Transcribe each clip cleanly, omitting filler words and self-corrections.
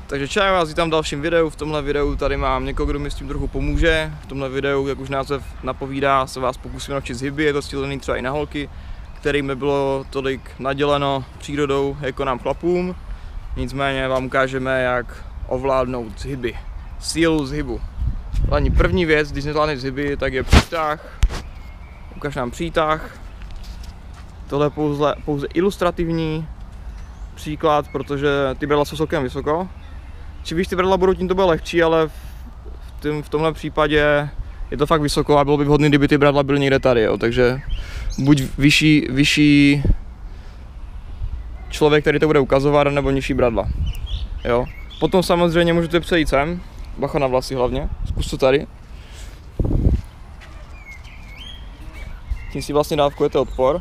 Takže čau, vás vítám v dalším videu. V tomhle videu tady mám někoho, kdo mi s tím trochu pomůže. V tomhle videu, jak už název napovídá, se vás pokusím naučit z hyby. Je to cílený třeba i na holky, kterým bylo tolik naděleno přírodou jako nám chlapům. Nicméně vám ukážeme, jak ovládnout z hyby. Sílu z hybu. Hlavní první věc, když nezvládneš z hyby, tak je přítah. Ukaž nám přítah. Tohle je pouze ilustrativní příklad, protože ty bradla jsou celkem vysoko. Čím víš ty bradla budou, tím to bude lehčí, ale v tomhle případě je to fakt vysoko a bylo by vhodné, kdyby ty bradla byly někde tady, jo. Takže buď vyšší člověk, který to bude ukazovat, nebo nižší bradla. Jo. Potom samozřejmě můžete přejít sem, bacha na vlasy hlavně, zkus to tady. Tím si vlastně dávkujete odpor.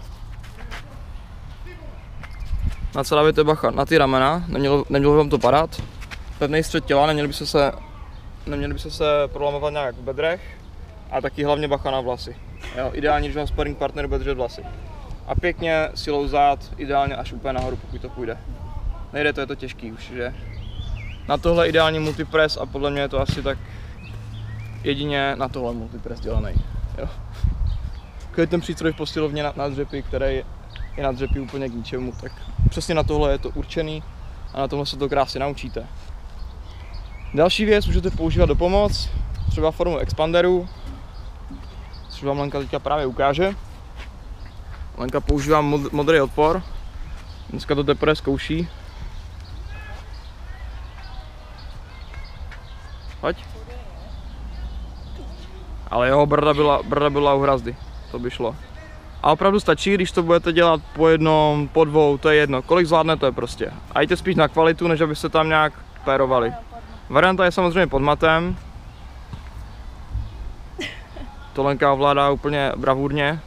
Na co dáváte bacha? Na ty ramena, nemělo by vám to padat. Pevný střed těla, neměli by se prolamovat nějak v bedrech. A taky hlavně bacha na vlasy. Jo, ideálně, když vám sparring partner bude držet vlasy. A pěkně silou zád, ideálně až úplně nahoru, pokud to půjde. Nejde to, je to těžký už, že? Na tohle ideální multipress a podle mě je to asi tak jedině na tohle multipress dělaný. Jo. Když ten přístroj v posilovně na dřepy, který je na dřepy úplně k ničemu, tak přesně na tohle je to určený a na tomhle se to krásně naučíte. Další věc můžete používat do pomoc, třeba formu expanderů, což vám Lenka teďka právě ukáže. Lenka používá modrý odpor, dneska to teprve zkouší. Pojď. Ale jeho brda byla u hrazdy, to by šlo. A opravdu stačí, když to budete dělat po jednom, po dvou, to je jedno, kolik zvládnete prostě. A jděte spíš na kvalitu, než abyste tam nějak pérovali. Varianta je samozřejmě pod matem. To Lenka ovládá úplně bravurně.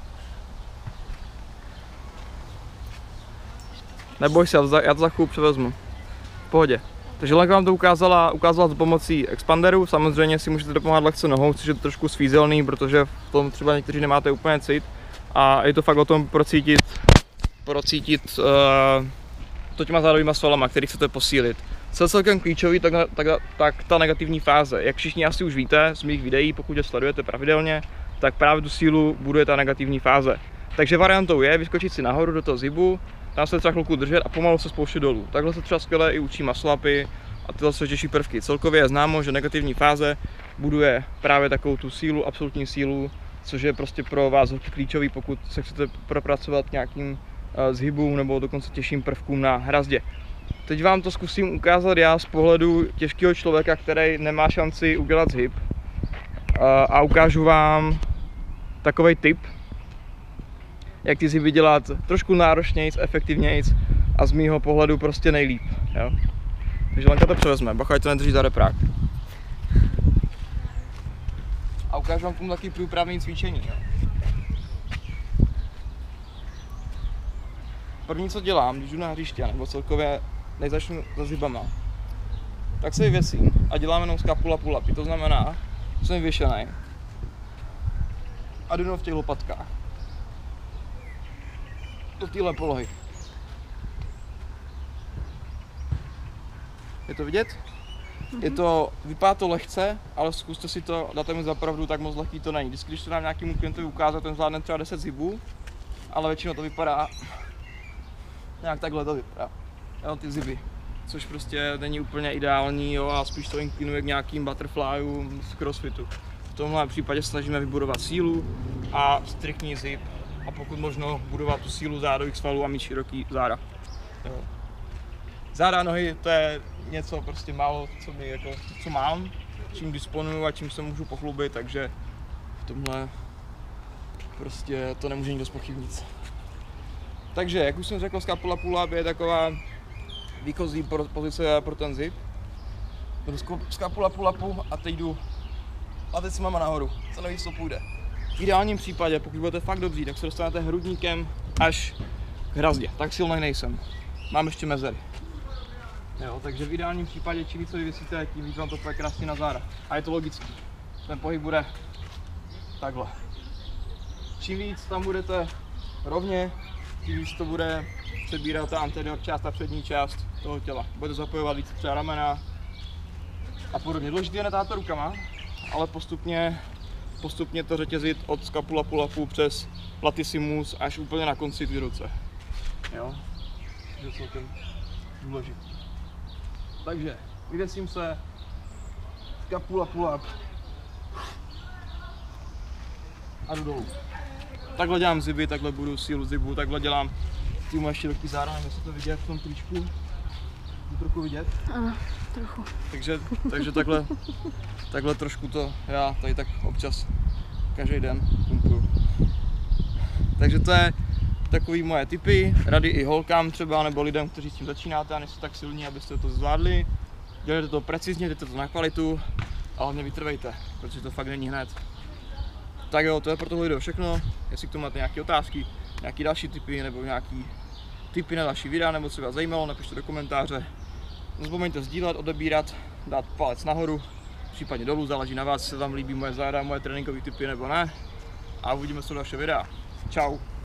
Neboj se, já to za chvíli převezmu. V pohodě. Takže Lenka vám to ukázala s pomocí expanderů. Samozřejmě si můžete dopomáhat lehce nohou, což je trošku svízelný, protože v tom třeba někteří nemáte úplně cit. A je to fakt o tom procítit to těma zádovýma svalama, který chcete posílit. Co je celkem klíčový, tak ta negativní fáze. Jak všichni asi už víte z mých videí, pokud je sledujete pravidelně, tak právě tu sílu buduje ta negativní fáze. Takže variantou je vyskočit si nahoru do toho zibu, tam se třeba chvilku držet a pomalu se spouštět dolů. Takhle se třeba skvěle i učí muscle-upy a tyhle složitější prvky. Celkově je známo, že negativní fáze buduje právě takovou tu sílu, absolutní sílu, což je prostě pro vás klíčový, pokud se chcete propracovat nějakým zhybům nebo dokonce těžším prvkům na hrazdě. Teď vám to zkusím ukázat já z pohledu těžkého člověka, který nemá šanci udělat zhyb. A ukážu vám takový tip, jak ty zhyby dělat trošku náročnějc, efektivnějc a z mýho pohledu prostě nejlíp. Jo? Takže Lenka to převezme, bacha, ať to nedrží za reprák. A ukážu vám tomu taky průpravný cvičení. Jo? První, co dělám, když jdu na hřiště, nebo celkově než začnu za zhybama, tak se vyvěsím a dělám jenom scapula pull-upy. To znamená, že jsem vyvěšený a jdu v těch lopatkách do téhle polohy. Je to vidět? Vypadá to lehce, ale zkuste si to, dáte mi za pravdu, tak moc lehký to není. Vždycky, když to dám nějakému klientovi ukázat, ten zvládne třeba 10 zhybů, ale většinou to vypadá nějak takhle to vypadá. Jo, ty zhyby, což prostě není úplně ideální, jo, a spíš to inklinuje k nějakým butterflyům z crossfitu. V tomhle případě snažíme vybudovat sílu a striktní zhyb a pokud možno budovat tu sílu zádových svalů a mít široký záda. Jo. Záda nohy, to je něco prostě málo, co mám, čím disponuju a čím se můžu pochlubit, takže v tomhle prostě to nemůže nikdo zpochybnit. Takže, jak už jsem řekl, scapula pull-up je taková výchozí pozice pro ten zip. Jdu scapula pull-upu a teď jdu latecima nahoru, co nevíc, co půjde. V ideálním případě, pokud budete fakt dobří, tak se dostanete hrudníkem až k hrazdě. Tak silnej nejsem. Mám ještě mezery. Jo, takže v ideálním případě, čím víc co vyvěsíte, tím víc vám to půjde krásně na záda. A je to logický. Ten pohyb bude takhle. Čím víc tam budete rovně, tím víc to bude přebírat ta anterior část a přední část toho těla. Budete zapojovat víc třeba ramena a podobně. Důležité je netáhnout rukama, ale postupně to řetězit od scapula pull-upu přes latissimus až úplně na konci ty ruce. Jo? To je celkem důležité. Takže vyvěsím se, scapula pull-up a jdu dolů. Takhle dělám ziby, takhle budu sílu zibu, takhle dělám ty moje široký záda, nevím, jestli to vidět v tom tričku. Je trochu vidět? Ano, trochu. Takže takhle trošku to já tady tak občas každý den pumpuju. Takže to je takový moje tipy, rady i holkám třeba, nebo lidem, kteří s tím začínáte a nejste tak silní, abyste to zvládli. Dělejte to precizně, dělejte to na kvalitu a hlavně vytrvejte, protože to fakt není hned. Tak jo, to je pro tohle video všechno. Jestli k tomu máte nějaké otázky, nějaké další tipy nebo nějaký tipy na další videa, nebo co vás zajímalo, napište do komentáře. Nezapomeňte sdílet, odebírat, dát palec nahoru, případně dolů, záleží na vás, jestli vám líbí moje záda, moje tréninkové tipy nebo ne. A uvidíme se u dalšího videa. Čau.